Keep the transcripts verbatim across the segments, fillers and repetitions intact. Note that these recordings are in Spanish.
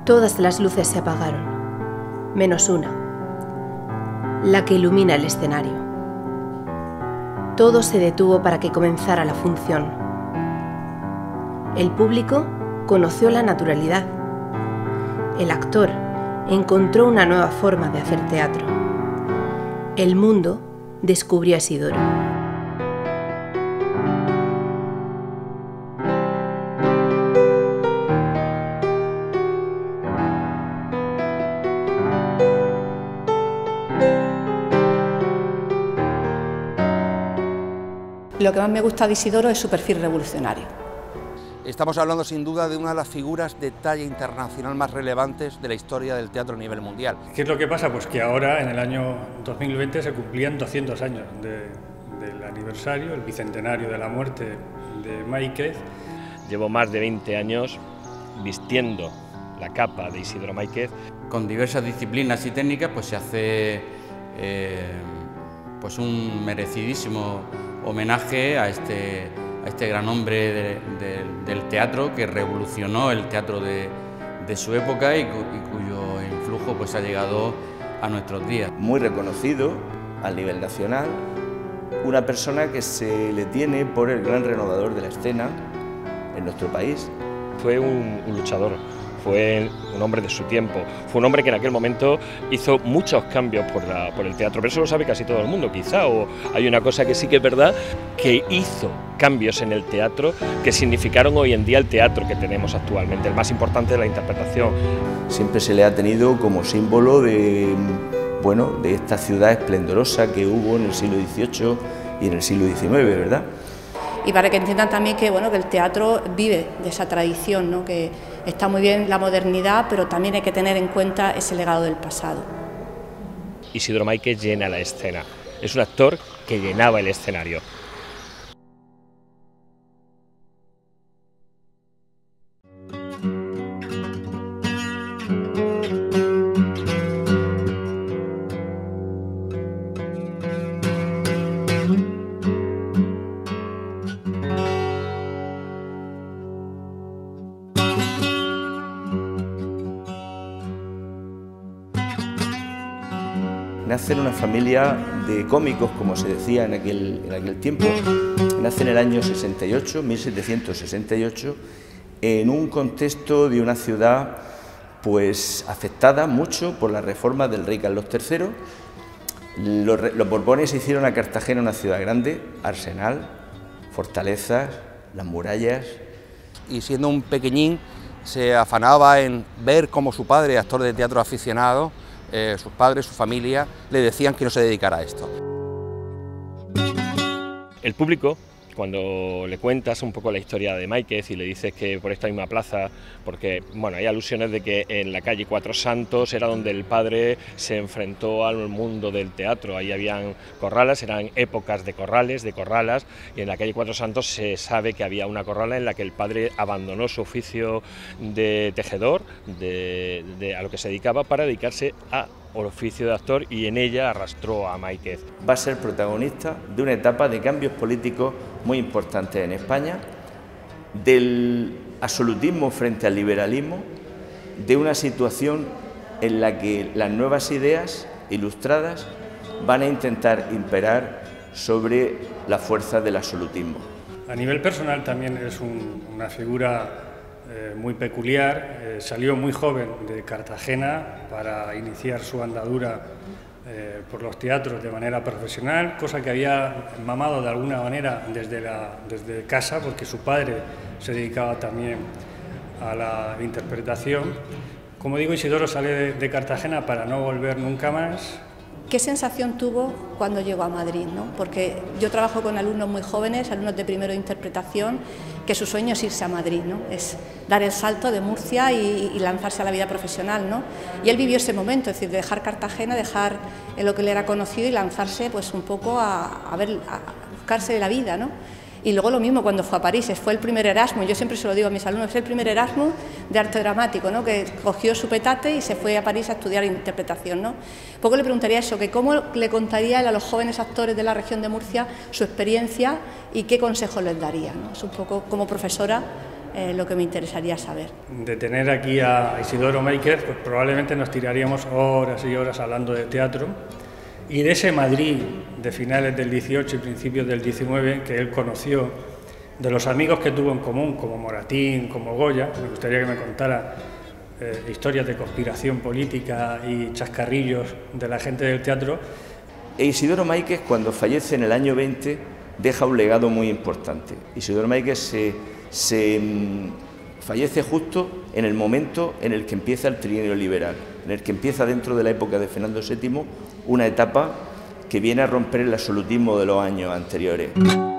Todas las luces se apagaron, menos una, la que ilumina el escenario. Todo se detuvo para que comenzara la función. El público conoció la naturalidad. El actor encontró una nueva forma de hacer teatro. El mundo descubrió a Isidoro. Lo que más me gusta de Isidoro es su perfil revolucionario. Estamos hablando sin duda de una de las figuras de talla internacional más relevantes de la historia del teatro a nivel mundial. ¿Qué es lo que pasa? Pues que ahora, en el año dos mil veinte, se cumplían doscientos años de, del aniversario, el bicentenario de la muerte de Máiquez. Llevo más de veinte años vistiendo la capa de Isidoro Máiquez. Con diversas disciplinas y técnicas pues se hace eh, pues un merecidísimo homenaje a este, a este gran hombre de, de, del teatro que revolucionó el teatro de, de su época y, cu, y cuyo influjo pues, ha llegado a nuestros días. Muy reconocido a nivel nacional, una persona que se le tiene por el gran renovador de la escena en nuestro país. Fue un, un luchador, fue un hombre de su tiempo, fue un hombre que en aquel momento hizo muchos cambios por, la, por el teatro, pero eso lo sabe casi todo el mundo quizá, o hay una cosa que sí que es verdad, que hizo cambios en el teatro que significaron hoy en día el teatro que tenemos actualmente, el más importante de la interpretación. Siempre se le ha tenido como símbolo de, bueno, de esta ciudad esplendorosa que hubo en el siglo dieciocho y en el siglo diecinueve, ¿verdad? Y para que entiendan también que, bueno, que el teatro vive de esa tradición, ¿no? Que está muy bien la modernidad, pero también hay que tener en cuenta ese legado del pasado. Isidoro Máiquez llena la escena, es un actor que llenaba el escenario. Nace en una familia de cómicos, como se decía en aquel, en aquel tiempo. Nace en el año sesenta y ocho, mil setecientos sesenta y ocho, en un contexto de una ciudad pues, afectada mucho por la reforma del rey Carlos tercero. Los, los Borbones hicieron a Cartagena una ciudad grande, arsenal, fortalezas, las murallas. Y siendo un pequeñín se afanaba en ver cómo su padre, actor de teatro aficionado, Eh, sus padres, su familia, le decían que no se dedicara a esto. El público, cuando le cuentas un poco la historia de Máiquez y le dices que por esta misma plaza, porque bueno, hay alusiones de que en la calle Cuatro Santos era donde el padre se enfrentó al mundo del teatro, ahí habían corralas, eran épocas de corrales, de corralas, y en la calle Cuatro Santos se sabe que había una corrala en la que el padre abandonó su oficio de tejedor, de, de, a lo que se dedicaba, para dedicarse a el oficio de actor, y en ella arrastró a Máiquez. Va a ser protagonista de una etapa de cambios políticos muy importantes en España, del absolutismo frente al liberalismo, de una situación en la que las nuevas ideas ilustradas van a intentar imperar sobre la fuerza del absolutismo. A nivel personal también es un, una figura Eh, muy peculiar, eh, salió muy joven de Cartagena para iniciar su andadura eh, por los teatros de manera profesional, cosa que había mamado de alguna manera desde, la, desde casa, porque su padre se dedicaba también a la interpretación. Como digo, Isidoro sale de, de Cartagena para no volver nunca más. ¿Qué sensación tuvo cuando llegó a Madrid, ¿no? Porque yo trabajo con alumnos muy jóvenes, alumnos de primero de interpretación, que su sueño es irse a Madrid, ¿no? Es dar el salto de Murcia y, y lanzarse a la vida profesional, ¿no? Y él vivió ese momento, es decir, de dejar Cartagena, dejar lo que le era conocido y lanzarse pues un poco a, a, ver, a buscarse la vida, ¿no? Y luego lo mismo cuando fue a París, fue el primer Erasmus, yo siempre se lo digo a mis alumnos, es el primer Erasmus de arte dramático, ¿no? Que cogió su petate y se fue a París a estudiar interpretación, ¿no? Poco le preguntaría eso, que cómo le contaría él a los jóvenes actores de la región de Murcia su experiencia y qué consejos les daría, ¿no? Es un poco como profesora, eh, lo que me interesaría saber. De tener aquí a Isidoro Máiquez, pues probablemente nos tiraríamos horas y horas hablando de teatro y de ese Madrid de finales del dieciocho y principios del diecinueve que él conoció, de los amigos que tuvo en común, como Moratín, como Goya. Me gustaría que me contara eh, historias de conspiración política y chascarrillos de la gente del teatro. E Isidoro Máiquez, cuando fallece en el año veinte, deja un legado muy importante. Isidoro Máiquez se, se mmm, fallece justo en el momento en el que empieza el trienio liberal, en el que empieza dentro de la época de Fernando séptimo una etapa que viene a romper el absolutismo de los años anteriores.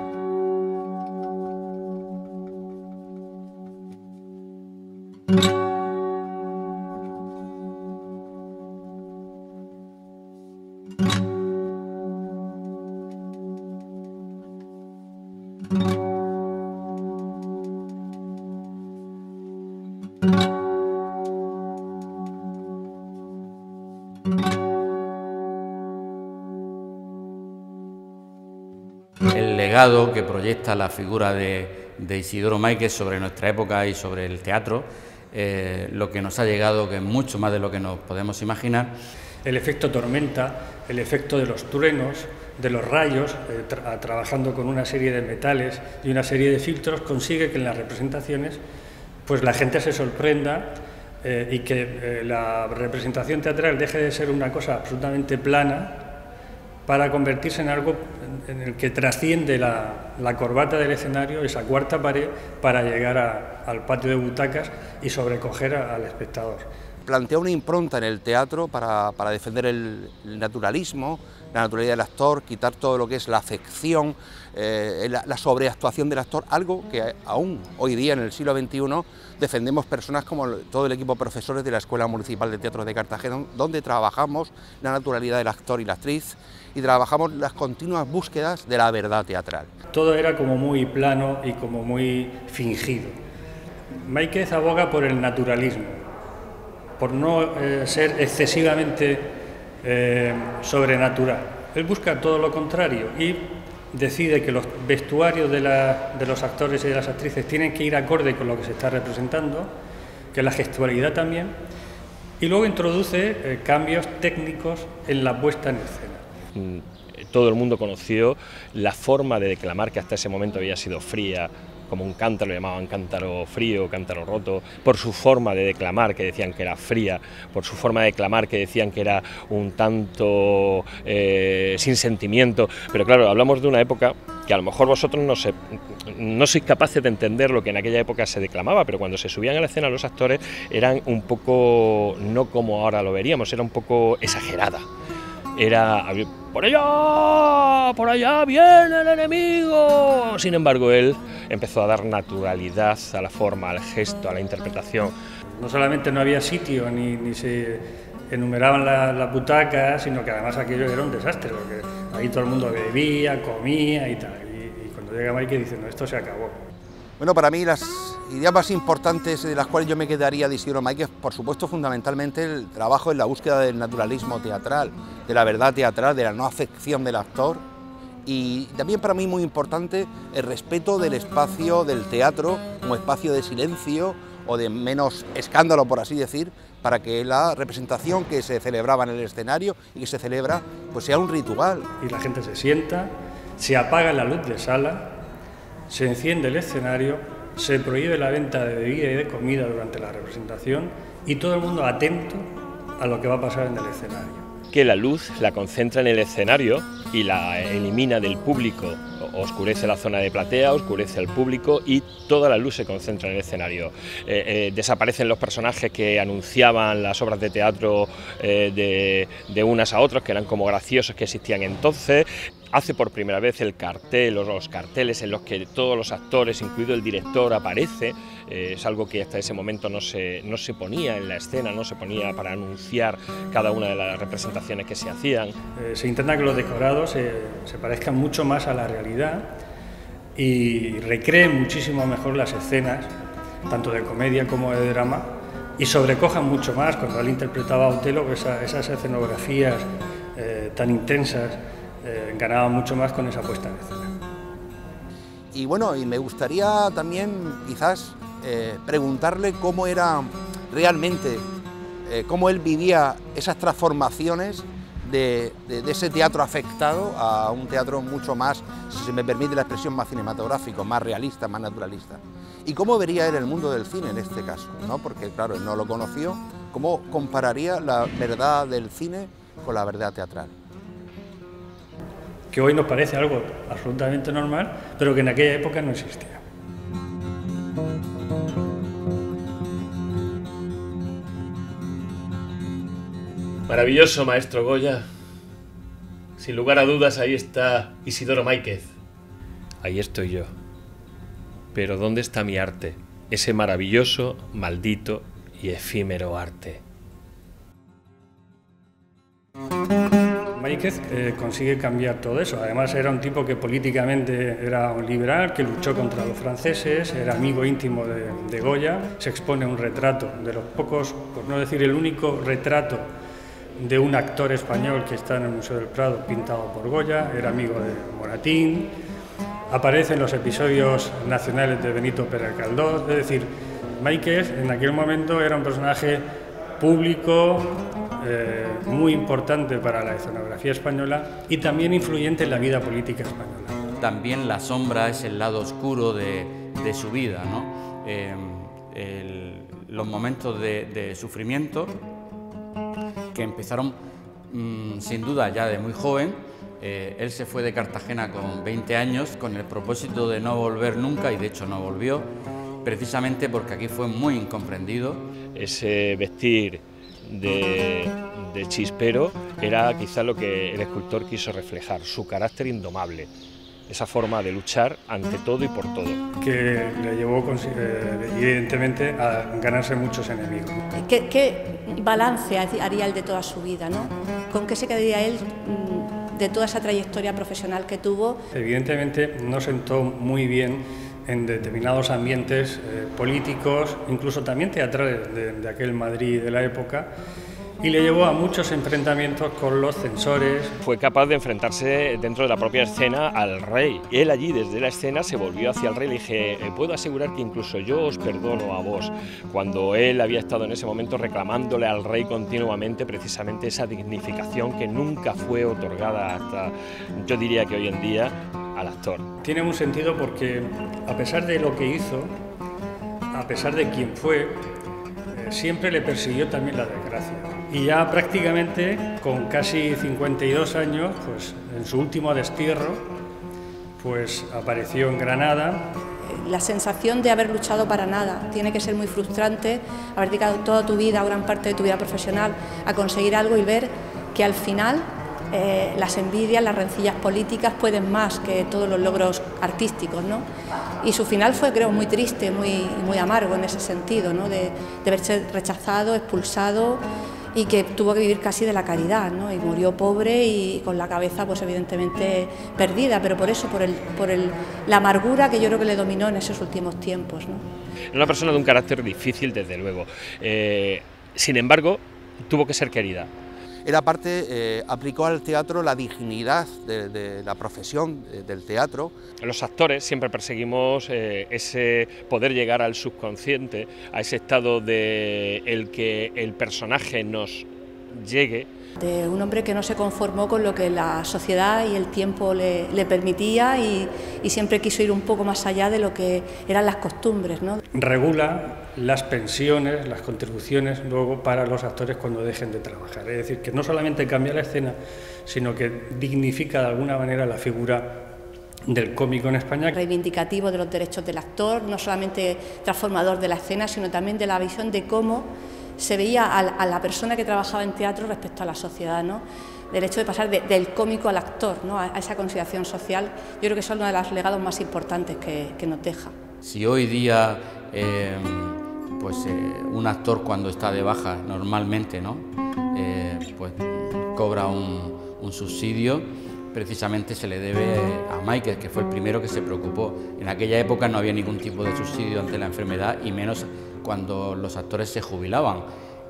El legado que proyecta la figura de, de Isidoro Máiquez sobre nuestra época y sobre el teatro, eh, lo que nos ha llegado, que es mucho más de lo que nos podemos imaginar. El efecto tormenta, el efecto de los truenos, de los rayos, eh, tra trabajando con una serie de metales y una serie de filtros, consigue que en las representaciones pues la gente se sorprenda eh, y que eh, la representación teatral deje de ser una cosa absolutamente plana para convertirse en algo en el que trasciende la, la corbata del escenario, esa cuarta pared, para llegar a, al patio de butacas y sobrecoger a, al espectador. Plantea una impronta en el teatro para, para defender el, el naturalismo, la naturalidad del actor, quitar todo lo que es la afección, eh, la, la sobreactuación del actor, algo que aún hoy día en el siglo veintiuno defendemos personas como todo el equipo de profesores de la Escuela Municipal de Teatro de Cartagena, donde trabajamos la naturalidad del actor y la actriz y trabajamos las continuas búsquedas de la verdad teatral. Todo era como muy plano y como muy fingido. Máiquez aboga por el naturalismo, por no eh, ser excesivamente eh, sobrenatural. Él busca todo lo contrario y decide que los vestuarios de, la, de los actores y de las actrices tienen que ir acorde con lo que se está representando, que la gestualidad también, y luego introduce eh, cambios técnicos en la puesta en escena. Todo el mundo conoció la forma de declamar, que hasta ese momento había sido fría, como un cántaro, lo llamaban cántaro frío, cántaro roto, por su forma de declamar, que decían que era fría, por su forma de declamar, que decían que era un tanto eh, sin sentimiento. Pero claro, hablamos de una época que a lo mejor vosotros no, se, no sois capaces de entender lo que en aquella época se declamaba, pero cuando se subían a la escena los actores eran un poco, no como ahora lo veríamos, era un poco exagerada. Era, por allá, por allá viene el enemigo. Sin embargo, él empezó a dar naturalidad a la forma, al gesto, a la interpretación. No solamente no había sitio ni, ni se enumeraban las la butacas, sino que además aquello era un desastre, porque ahí todo el mundo bebía, comía y tal. Y, y cuando llega Máiquez dice, no, esto se acabó. Bueno, para mí las ideas más importantes de las cuales yo me quedaría de Isidoro Máiquez, por supuesto, fundamentalmente el trabajo en la búsqueda del naturalismo teatral, de la verdad teatral, de la no afección del actor, y también para mí muy importante el respeto del espacio del teatro como espacio de silencio o de menos escándalo, por así decir, para que la representación que se celebraba en el escenario y que se celebra pues sea un ritual. Y la gente se sienta, se apaga la luz de sala, se enciende el escenario, se prohíbe la venta de bebida y de comida durante la representación y todo el mundo atento a lo que va a pasar en el escenario. Que la luz la concentra en el escenario y la elimina del público, oscurece la zona de platea, oscurece el público y toda la luz se concentra en el escenario. Eh, eh, desaparecen los personajes que anunciaban las obras de teatro eh, de, de unas a otras, que eran como graciosos que existían entonces. Hace por primera vez el cartel o los carteles en los que todos los actores, incluido el director, aparece. Eh, es algo que hasta ese momento no se, no se ponía en la escena, no se ponía para anunciar cada una de las representaciones que se hacían. Eh, se intenta que los decorados se, se parezcan mucho más a la realidad y recreen muchísimo mejor las escenas, tanto de comedia como de drama, y sobrecojan mucho más. Cuando él interpretaba a Otelo, esa, esas escenografías eh, tan intensas, Eh, ganaba mucho más con esa puesta en escena. Y bueno, y me gustaría también quizás eh, preguntarle cómo era realmente, eh, cómo él vivía esas transformaciones de, de, de ese teatro afectado a un teatro mucho más, si se me permite la expresión, más cinematográfico, más realista, más naturalista. Y cómo vería él el mundo del cine en este caso, ¿no? Porque claro, él no lo conoció. ¿Cómo compararía la verdad del cine con la verdad teatral? Que hoy nos parece algo absolutamente normal, pero que en aquella época no existía. Maravilloso, maestro Goya. Sin lugar a dudas, ahí está Isidoro Máiquez. Ahí estoy yo. Pero ¿dónde está mi arte? Ese maravilloso, maldito y efímero arte. Máiquez eh, consigue cambiar todo eso. Además era un tipo que políticamente era un liberal, que luchó contra los franceses, era amigo íntimo de, de Goya. Se expone un retrato de los pocos, por no decir el único retrato de un actor español que está en el Museo del Prado, pintado por Goya, era amigo de Moratín. Aparece en los episodios nacionales de Benito Pérez Galdós. Es decir, Máiquez en aquel momento era un personaje público, eh, muy importante para la escenografía española y también influyente en la vida política española. También la sombra es el lado oscuro de, de su vida, ¿no? Eh, el, los momentos de, de sufrimiento que empezaron mmm, sin duda ya de muy joven. Eh, él se fue de Cartagena con veinte años con el propósito de no volver nunca y de hecho no volvió, precisamente porque aquí fue muy incomprendido. Ese vestir de, de chispero era quizá lo que el escultor quiso reflejar, su carácter indomable, esa forma de luchar ante todo y por todo. Que le llevó eh, evidentemente a ganarse muchos enemigos. ¿Qué, qué balance haría él de toda su vida, ¿no? ¿Con qué se quedaría él de toda esa trayectoria profesional que tuvo? Evidentemente no sentó muy bien en determinados ambientes eh, políticos, incluso también teatrales de, de aquel Madrid de la época, y le llevó a muchos enfrentamientos con los censores. Fue capaz de enfrentarse dentro de la propia escena al rey. Él allí desde la escena se volvió hacia el rey y le dije, puedo asegurar que incluso yo os perdono a vos, cuando él había estado en ese momento reclamándole al rey continuamente precisamente esa dignificación que nunca fue otorgada hasta, yo diría que hoy en día, al actor. Tiene un sentido porque a pesar de lo que hizo, a pesar de quién fue, eh, siempre le persiguió también la desgracia. Y ya prácticamente con casi cincuenta y dos años, pues en su último destierro, pues apareció en Granada. La sensación de haber luchado para nada, tiene que ser muy frustrante haber dedicado toda tu vida, gran parte de tu vida profesional, a conseguir algo y ver que al final eh, las envidias, las rencillas políticas pueden más que todos los logros artísticos, ¿no? Y su final fue, creo, muy triste, muy, muy amargo en ese sentido, ¿no? de, de verse rechazado, expulsado, y que tuvo que vivir casi de la caridad, ¿no? Y murió pobre y con la cabeza, pues evidentemente perdida, pero por eso, por, el, por el, la amargura que yo creo que le dominó en esos últimos tiempos, ¿no? Era una persona de un carácter difícil, desde luego. Eh, sin embargo, tuvo que ser querida. Él aparte eh, aplicó al teatro la dignidad de, de la profesión de, del teatro. Los actores siempre perseguimos eh, ese poder llegar al subconsciente, a ese estado de el que el personaje nos llegue. De un hombre que no se conformó con lo que la sociedad y el tiempo le, le permitía y, y siempre quiso ir un poco más allá de lo que eran las costumbres, ¿no? Regula las pensiones, las contribuciones luego para los actores cuando dejen de trabajar. Es decir, que no solamente cambia la escena, sino que dignifica de alguna manera la figura del cómico en España. Reivindicativo de los derechos del actor, no solamente transformador de la escena, sino también de la visión de cómo se veía a, a la persona que trabajaba en teatro respecto a la sociedad, ¿no? Del hecho de pasar de, del cómico al actor, ¿no? a, a esa consideración social, yo creo que son uno de los legados más importantes que, que nos deja. Si hoy día eh, pues, eh, un actor cuando está de baja normalmente, ¿no? eh, pues, cobra un, un subsidio, precisamente se le debe a Máiquez, que fue el primero que se preocupó. En aquella época no había ningún tipo de subsidio ante la enfermedad y menos cuando los actores se jubilaban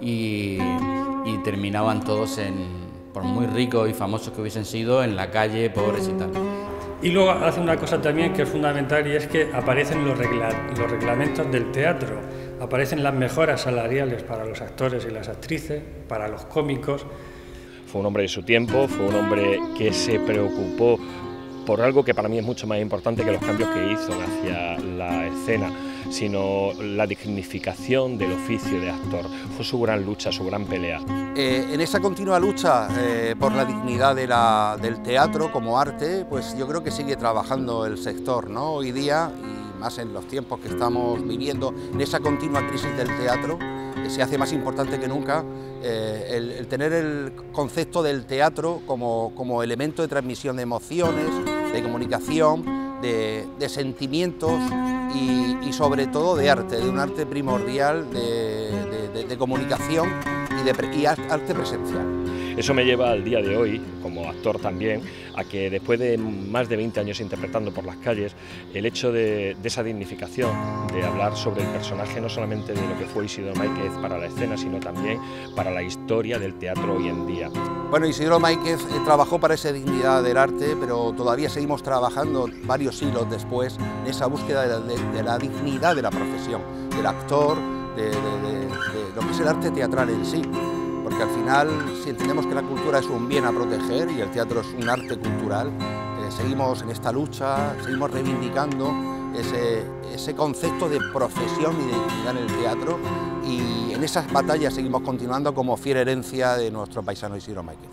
y, y terminaban todos, en, por muy ricos y famosos que hubiesen sido, en la calle, pobres y tal. Y luego hace una cosa también que es fundamental, y es que aparecen los, regla los reglamentos del teatro, aparecen las mejoras salariales para los actores y las actrices, para los cómicos. Fue un hombre de su tiempo, fue un hombre que se preocupó por algo que para mí es mucho más importante que los cambios que hizo hacia la escena, sino la dignificación del oficio de actor. Fue su gran lucha, su gran pelea. Eh, en esa continua lucha eh, por la dignidad de la, del teatro como arte, pues yo creo que sigue trabajando el sector, ¿no? Hoy día, y más en los tiempos que estamos viviendo, en esa continua crisis del teatro, eh, se hace más importante que nunca eh, el, el tener el concepto del teatro como, como elemento de transmisión de emociones, de comunicación, de, de sentimientos y, y sobre todo de arte, de un arte primordial de, de, de, de comunicación y, de, y arte presencial. Eso me lleva al día de hoy, como actor también, a que después de más de veinte años interpretando por las calles, el hecho de, de esa dignificación, de hablar sobre el personaje, no solamente de lo que fue Isidoro Máiquez para la escena, sino también para la historia del teatro hoy en día. Bueno, Isidoro Máiquez eh, trabajó para esa dignidad del arte, pero todavía seguimos trabajando varios siglos después en esa búsqueda de la, de, de la dignidad de la profesión, del actor, de, de, de, de lo que es el arte teatral en sí. Porque al final, si entendemos que la cultura es un bien a proteger y el teatro es un arte cultural, eh, seguimos en esta lucha, seguimos reivindicando ese, ese concepto de profesión y de dignidad en el teatro, y en esas batallas seguimos continuando como fiel herencia de nuestro paisano Isidoro Máiquez.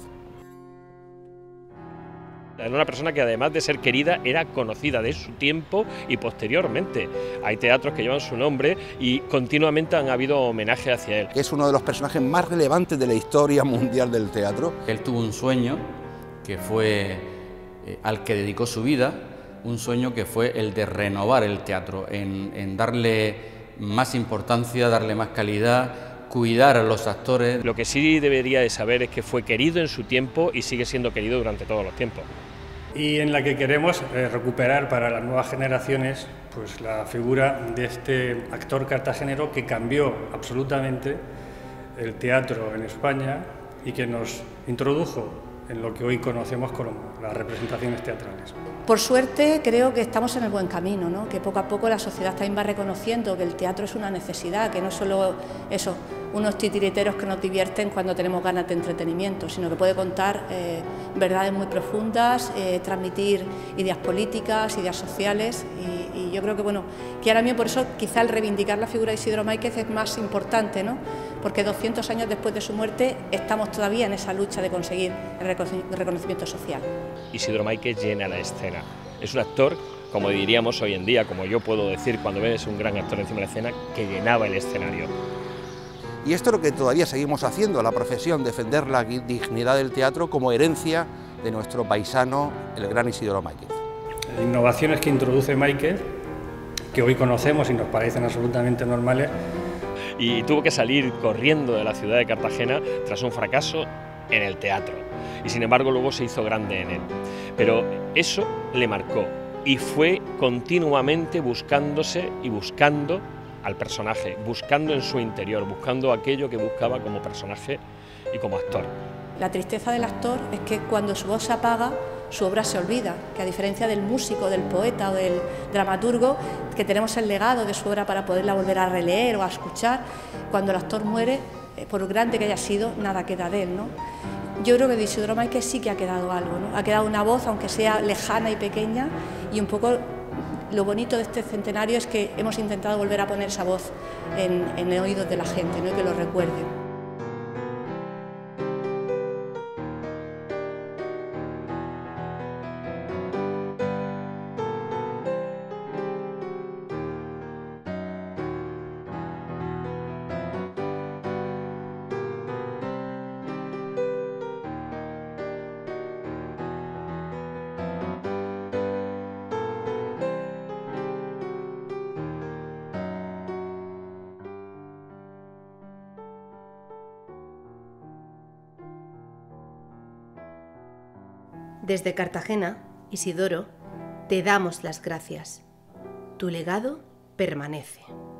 Era una persona que, además de ser querida, era conocida de su tiempo y posteriormente. Hay teatros que llevan su nombre y continuamente han habido homenaje hacia él. Es uno de los personajes más relevantes de la historia mundial del teatro. Él tuvo un sueño que fue eh, al que dedicó su vida, un sueño que fue el de renovar el teatro, en, en darle más importancia, darle más calidad, cuidar a los actores. Lo que sí debería de saber es que fue querido en su tiempo y sigue siendo querido durante todos los tiempos. Y en la que queremos eh, recuperar para las nuevas generaciones pues, la figura de este actor cartagenero que cambió absolutamente el teatro en España y que nos introdujo en lo que hoy conocemos como las representaciones teatrales. Por suerte creo que estamos en el buen camino, ¿no? Que poco a poco la sociedad también va reconociendo que el teatro es una necesidad, que no solo eso, unos titiriteros que nos divierten cuando tenemos ganas de entretenimiento, sino que puede contar eh, verdades muy profundas, eh, transmitir ideas políticas, ideas sociales, y, y yo creo que bueno, que ahora mismo por eso quizá el reivindicar la figura de Isidoro Máiquez es más importante, ¿no? Porque doscientos años después de su muerte estamos todavía en esa lucha de conseguir el reconocimiento social. Isidoro Máiquez llena la escena. Es un actor, como diríamos hoy en día, como yo puedo decir cuando ves un gran actor encima de la escena, que llenaba el escenario. Y esto es lo que todavía seguimos haciendo, la profesión, defender la dignidad del teatro como herencia de nuestro paisano, el gran Isidoro Máiquez. Innovaciones que introduce Máiquez, que hoy conocemos y nos parecen absolutamente normales. Y tuvo que salir corriendo de la ciudad de Cartagena tras un fracaso en el teatro. Y sin embargo luego se hizo grande en él. Pero eso le marcó y fue continuamente buscándose y buscando al personaje, buscando en su interior, buscando aquello que buscaba como personaje y como actor. La tristeza del actor es que cuando su voz se apaga, su obra se olvida, que a diferencia del músico, del poeta o del dramaturgo, que tenemos el legado de su obra para poderla volver a releer o a escuchar, cuando el actor muere, por grande que haya sido, nada queda de él, ¿no? Yo creo que de Isidoro Máiquez sí que ha quedado algo, ¿no? Ha quedado una voz, aunque sea lejana y pequeña, y un poco lo bonito de este centenario es que hemos intentado volver a poner esa voz en, en el oído de la gente, ¿no? Y que lo recuerde. Desde Cartagena, Isidoro, te damos las gracias. Tu legado permanece.